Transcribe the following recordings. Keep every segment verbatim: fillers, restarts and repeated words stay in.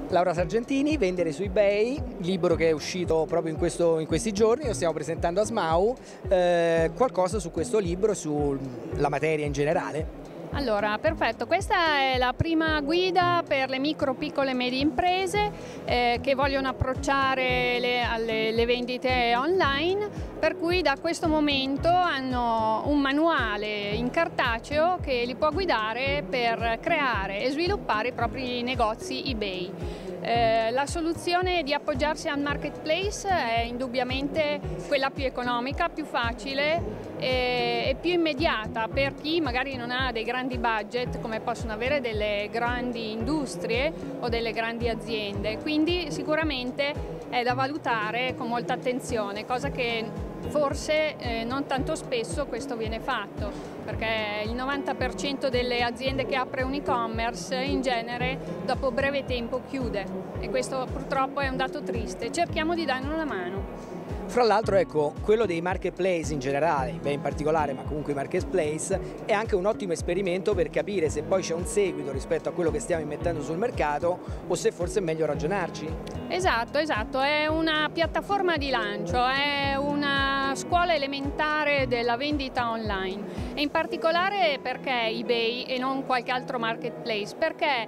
Laura Sargentini, Vendere su eBay, libro che è uscito proprio in, questo, in questi giorni, lo stiamo presentando a Smau. Eh, qualcosa su questo libro, sulla materia in generale? Allora, perfetto, questa è la prima guida per le micro, piccole e medie imprese eh, che vogliono approcciare le, alle, le vendite online, per cui da questo momento hanno un manuale in cartaceo che li può guidare per creare e sviluppare i propri negozi eBay. Eh, la soluzione di appoggiarsi al marketplace è indubbiamente quella più economica, più facile e, e più immediata per chi magari non ha dei grandi budget come possono avere delle grandi industrie o delle grandi aziende, quindi sicuramente è da valutare con molta attenzione, cosa che forse eh, non tanto spesso questo viene fatto, perché il novanta per cento delle aziende che apre un e-commerce in genere dopo breve tempo chiude e questo purtroppo è un dato triste. Cerchiamo di darne una mano. Fra l'altro, ecco, quello dei marketplace in generale, beh in particolare, ma comunque i marketplace, è anche un ottimo esperimento per capire se poi c'è un seguito rispetto a quello che stiamo immettendo sul mercato o se forse è meglio ragionarci. Esatto, esatto, è una piattaforma di lancio, è una scuola elementare della vendita online e in particolare perché eBay e non qualche altro marketplace? Perché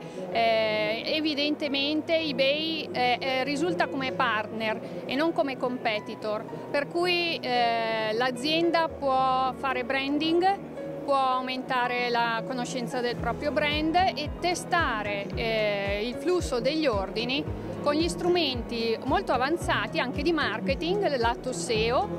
eh, evidentemente eBay eh, eh, risulta come partner e non come competitor. Per cui eh, l'azienda può fare branding, può aumentare la conoscenza del proprio brand e testare eh, il flusso degli ordini con gli strumenti molto avanzati anche di marketing, lato S E O,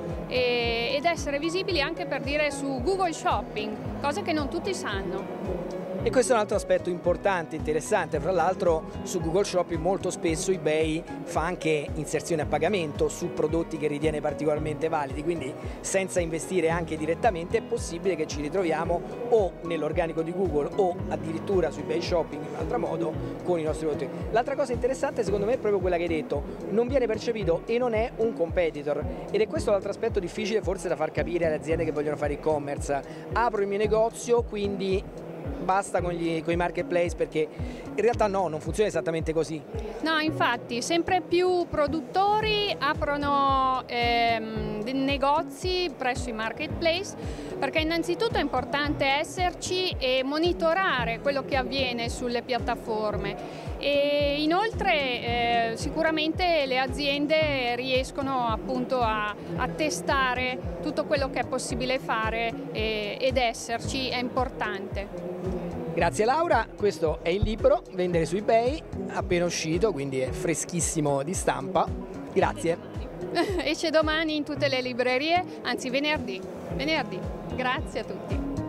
e, ed essere visibili anche per dire su Google Shopping, cosa che non tutti sanno. E questo è un altro aspetto importante, interessante, fra l'altro su Google Shopping molto spesso eBay fa anche inserzione a pagamento su prodotti che ritiene particolarmente validi, quindi senza investire anche direttamente è possibile che ci ritroviamo o nell'organico di Google o addirittura su eBay Shopping in un altro modo con i nostri prodotti. L'altra cosa interessante secondo me è proprio quella che hai detto, non viene percepito e non è un competitor ed è questo l'altro aspetto difficile forse da far capire alle aziende che vogliono fare e-commerce. Apro il mio negozio, quindi basta con, gli, con i marketplace, perché in realtà no, non funziona esattamente così. No, infatti sempre più produttori aprono ehm, negozi presso i marketplace perché innanzitutto è importante esserci e monitorare quello che avviene sulle piattaforme e inoltre eh, sicuramente le aziende riescono appunto a, a testare tutto quello che è possibile fare e, ed esserci è importante. Grazie Laura, questo è il libro Vendere su eBay, appena uscito, quindi è freschissimo di stampa. Grazie. Esce domani in tutte le librerie, anzi venerdì. Venerdì. Grazie a tutti.